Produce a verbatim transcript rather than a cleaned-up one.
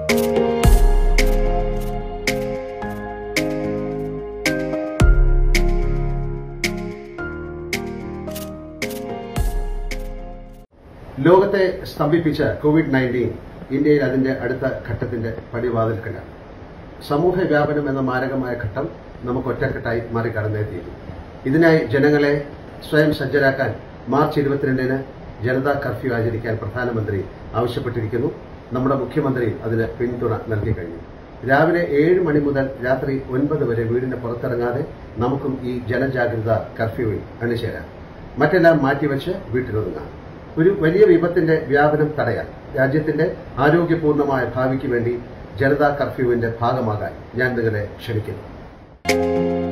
ലോകത്തെ സ്തംഭിപ്പിച്ച Covid nineteen ഇന്ത്യയിൽ അതിന്റെ അടുത്ത ഘട്ടത്തിന്റെ പടിവാതിൽക്കലാണ്. സമൂഹ വ്യാപനം എന്ന മാരകമായ ഘട്ടം നമുക്ക് ഒറ്റക്കെട്ടായി മറികടന്നേ തീരും. ഇതിനായി ജനങ്ങളെ സ്വയം സജ്ജരാക്കാൻ മാർച്ച് ഇരുപത്തിരണ്ടിന് ജനതാ കർഫ്യൂ ആചരിക്കാൻ പ്രധാനമന്ത്രി ആവശ്യപ്പെട്ടിരിക്കുന്നു. നമ്മുടെ മുഖ്യമന്ത്രി അതിന് പിന്തുണ നൽകി കഴിഞ്ഞു. രാവിലെ ഏഴ് മണി മുതൽ രാത്രി ഒൻപത് വരെ വീടിന് പുറത്തിറങ്ങാതെ നമുക്കും ഈ ജനജാഗ്രത കർഫ്യൂവിൽ അണിചേരാം. മറ്റെല്ലാം മാറ്റിവെച്ച് വീട്ടിലൊതുങ്ങാം. ഒരു വലിയ വിപത്തിന്റെ വ്യാപനം തടയാൻ രാജ്യത്തിന്റെ ആരോഗ്യപൂർണമായ ഭാവിക്ക് വേണ്ടി ജനതാ കർഫ്യൂവിന്റെ ഭാഗമാകാൻ ഞാൻ നിങ്ങളെ ക്ഷണിക്കുന്നു.